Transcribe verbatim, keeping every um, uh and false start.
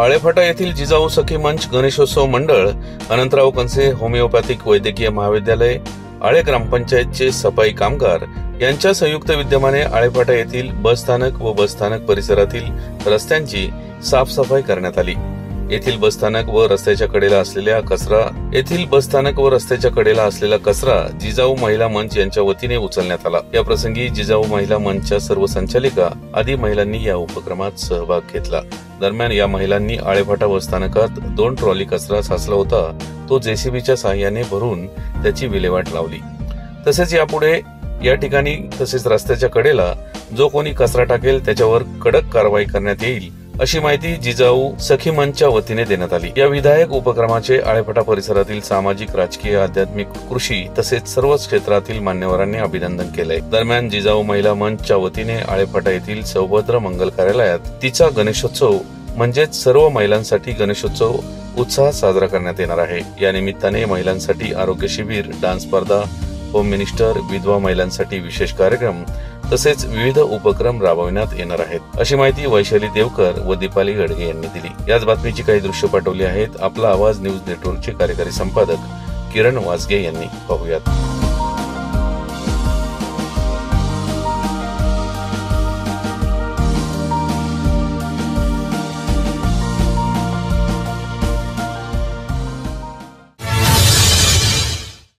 आळेफाटा येथील जिजाऊ सखी मंच गणेशोत्सव मंडळ, अनंतराव कनसे होमिओपॅथिक वैद्यकीय महाविद्यालय, आळे ग्रामपंचायतचे सफाई कामगार यांच्या संयुक्त विद्यमाने आळेफाटा येथील बसस्थानक व बसस्थानक परिसरातील रस्त्यांची साफसफाई करण्यात आली। येथील बसस्थानक व रस्त्याच्या कडेला असलेल्या कचरा येथील बसस्थानक व रस्त्याच्या कडेला असलेला कचरा जिजाऊ महिला मंच यांच्या वतीने उचलण्यात आला। या प्रसंगी जिजाऊ महिला मंचच्या सर्व संचालिका आदी महिलांनी या उपक्रमात सहभाग घेतला। दरम्यान या महिलांनी आळेफाटा बसस्थानकात दोन ट्रॉली कचरा साचला होता, तो जेसीबीच्या सहाय्याने भरून त्याची विल्हेवाट लावली। तसेच यापुढे या ठिकाणी तसेच रस्त्याच्या कडेला जो कोणी कचरा टाकेल त्याच्यावर कडक कारवाई करण्यात येईल, अशी माहिती जिजाऊ सखी मंचच्या वतीने देण्यात आली। या विधायक उपक्रमाचे आळेफाटा परिसरातील सामाजिक, राजकीय, आध्यात्मिक, कृषी तसेच सर्वच क्षेत्रातील मान्यवरांनी अभिनंदन केलंय। दरम्यान जिजाऊ महिला मंचच्या वतीने आळेफाटा येथील सौभद्र मंगल कार्यालयात तिचा गणेशोत्सव म्हणजेच सर्व महिलांसाठी गणेशोत्सव उत्साहात साजरा करण्यात येणार आहे। या निमित्ताने महिलांसाठी आरोग्य शिबिर, डान्स स्पर्धा, होम मिनिस्टर, विधवा महिलांसाठी विशेष कार्यक्रम तसेच विविध उपक्रम राबविण्यात येणार आहेत, अशी माहिती वैशाली देवकर व दीपाली गडगे यांनी दिली। याच बातमीची काही दृश्य पाठवली आहेत आपला आवाज न्यूज नेटवर्कचे कार्यकारी संपादक किरण वासगे यांनी। पाहुयात।